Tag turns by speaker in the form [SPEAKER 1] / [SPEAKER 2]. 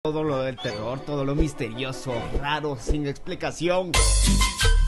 [SPEAKER 1] Todo lo del terror, todo lo misterioso, raro, sin explicación.